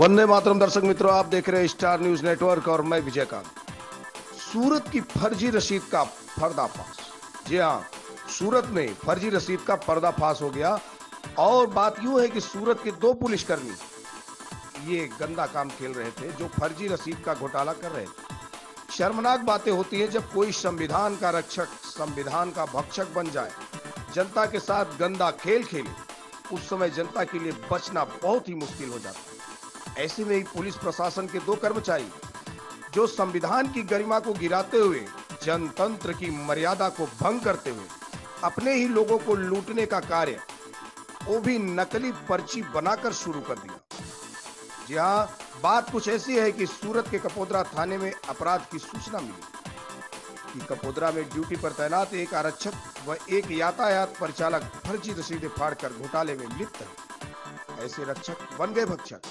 वंदे मातरम। दर्शक मित्रों, आप देख रहे हैं स्टार न्यूज नेटवर्क और मैं विजयकांत। सूरत की फर्जी रसीद का पर्दाफाश। जी हाँ, सूरत में फर्जी रसीद का पर्दाफाश हो गया। और बात यूं है कि सूरत के दो पुलिसकर्मी ये गंदा काम खेल रहे थे, जो फर्जी रसीद का घोटाला कर रहे थे। शर्मनाक बातें होती हैं जब कोई संविधान का रक्षक संविधान का भक्षक बन जाए, जनता के साथ गंदा खेल खेले। उस समय जनता के लिए बचना बहुत ही मुश्किल हो जाता है। ऐसे में ही पुलिस प्रशासन के दो कर्मचारी जो संविधान की गरिमा को गिराते हुए, जनतंत्र की मर्यादा को भंग करते हुए अपने ही लोगों को लूटने का कार्य, वो भी नकली पर्ची बनाकर शुरू कर दिया। जी हाँ, बात कुछ ऐसी है कि सूरत के कपोद्रा थाने में अपराध की सूचना मिली कि कपोद्रा में ड्यूटी पर तैनात एक आरक्षक व एक यातायात परिचालक फर्जी रसीदें फाड़कर घोटाले में लिप्त है। ऐसे रक्षक बन गए भक्षक।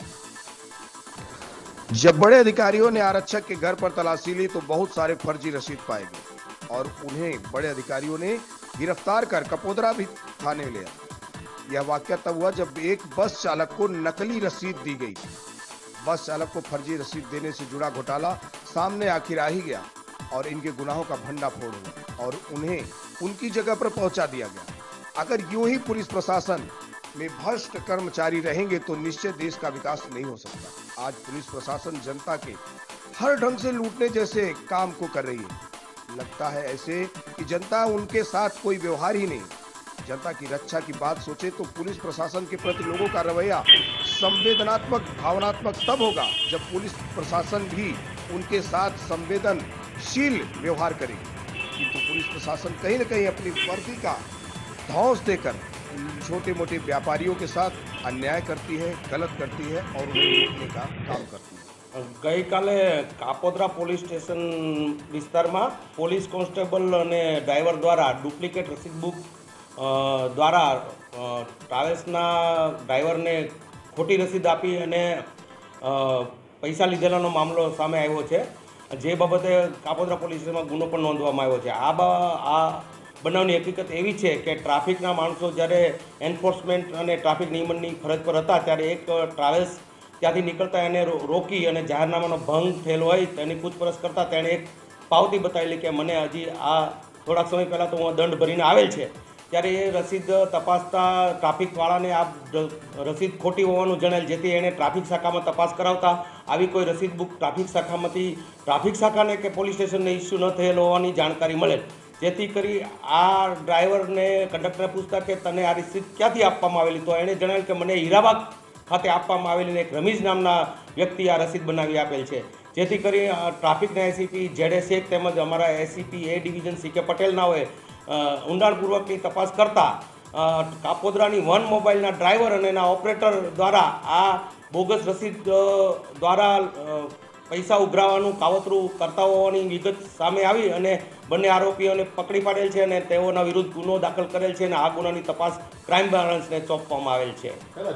जब बड़े अधिकारियों ने आरक्षक के घर पर तलाशी ली तो बहुत सारे फर्जी रसीद पाए गए और उन्हें बड़े अधिकारियों ने गिरफ्तार कर कपोद्रा भी थाने ले आए। यह वाकया तब हुआ जब एक बस चालक को नकली रसीद दी गई। बस चालक को फर्जी रसीद देने से जुड़ा घोटाला सामने आखिर आ ही गया और इनके गुनाहों का भंडाफोड़ हुआ और उन्हें उनकी जगह पर पहुंचा दिया गया। अगर यूं ही पुलिस प्रशासन में भ्रष्ट कर्मचारी रहेंगे तो निश्चय देश का विकास नहीं हो सकता। आज पुलिस प्रशासन जनता के हर ढंग से लूटने जैसे काम को कर रही है। लगता है ऐसे कि जनता उनके साथ कोई व्यवहार ही नहीं। जनता की रक्षा की बात सोचे तो पुलिस प्रशासन के प्रति लोगों का रवैया संवेदनात्मक, भावनात्मक तब होगा जब पुलिस प्रशासन भी उनके साथ संवेदनशील व्यवहार करेगी। किंतु पुलिस प्रशासन कहीं न कहीं अपनी वर्दी का धौंस देकर छोटे मोटे व्यापारियों के साथ अन्याय करती है, गलत करती है और उन्हें लूटने का काम करती है। गई काले कापोद्रा पोलीस स्टेशन विस्तार में पोलीस कोन्स्टेबल અને ડ્રાઈવર द्वारा डुप्लिकेट रसीद बुक द्वारा ट्रावेल्सना ड्राइवरने खोटी रसीद आपी અને पैसा लीधेलानो मामलो सामे आव्यो छे, जे बाबते कापोद्रा पोलीस स्टेशनमां गुनो पण नोंधवामां आव्यो छे। आ बनावनी हकीकत एवी छे के ट्राफिकना माणसो ज्यारे एनफोर्समेंट અને ट्राफिक नियमननी फरज पर हता त्यारे एक ट्रावेल्स ત્યાંથી નીકળતા એને રોકી અને જાહેરનામાનો ભંગ થયેલો હોય તેની પૂછપરછ કરતા તેણે એક પાવતી બતાવેલી કે મને હજી આ થોડાક સમય પહેલાં તો હું દંડ ભરીને આવેલ છે। ત્યારે એ રસીદ તપાસતા ટ્રાફિકવાળાને આ રસીદ ખોટી હોવાનું જણાયેલ, જેથી એણે ટ્રાફિક શાખામાં તપાસ કરાવતા આવી કોઈ રસીદ બુક ટ્રાફિક શાખામાંથી ટ્રાફિક શાખાને કે પોલીસ સ્ટેશનને ઇસ્યુ ન થયેલ હોવાની જાણકારી મળેલ। જેથી કરી આ ડ્રાઈવરને કંડક્ટરને પૂછતા કે તને આ રસીદ ક્યાંથી આપવામાં આવેલી, તો એણે જણાવેલ કે મને હીરાબાગ ખાતે આપવામાં આવેલી એક રમીઝ નામના વ્યક્તિ આ રસીદ બનાવી આપેલ છે। જેથી કરી ટ્રાફિકના એસીપી જેડે શેખ તેમજ અમારા એસીપી એ ડિવિઝન સી કે પટેલનાઓએ ઊંડાણપૂર્વકની તપાસ કરતા કાપોદ્રાની વન મોબાઈલના ડ્રાઈવર અને એના ઓપરેટર દ્વારા આ બોગસ રસીદ દ્વારા પૈસા ઉઘરાવવાનું કાવતરું કરતા હોવાની વિગત સામે આવી અને બંને આરોપીઓને પકડી પાડેલ છે અને તેઓના વિરુદ્ધ ગુનો દાખલ કરેલ છે અને આ ગુનાની તપાસ ક્રાઇમ બ્રાન્ચને સોંપવામાં આવેલ છે।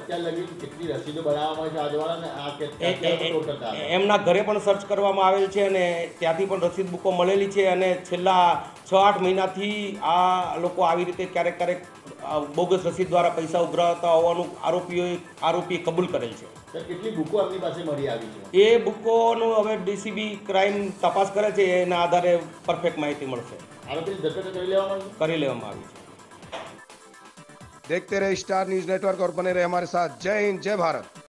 એમના ઘરે પણ સર્ચ કરવામાં આવેલ છે અને ત્યાંથી પણ રસીદ બુકો મળેલી છે અને છેલ્લા 6-8 મહિનાથી આ લોકો આવી રીતે ક્યારેક ક્યારેક બોગસ રસીદ દ્વારા પૈસા ઉઘરાવતા હોવાનું આરોપીએ કબૂલ કરેલ છે। કેટલી બુકો આપની પાસે મળી આવી છે? એ બુકોનું હવે ડીસીબી ક્રાઇમ તપાસ કરે છે, એના આધારે પરફેક્ટ માહિતી મળશે। આરોપીની ધરપકડ કરી લેવામાં આવી છે। देखते रहे स्टार न्यूज नेटवर्क और बने रहे हमारे साथ। जय हिंद, जय भारत।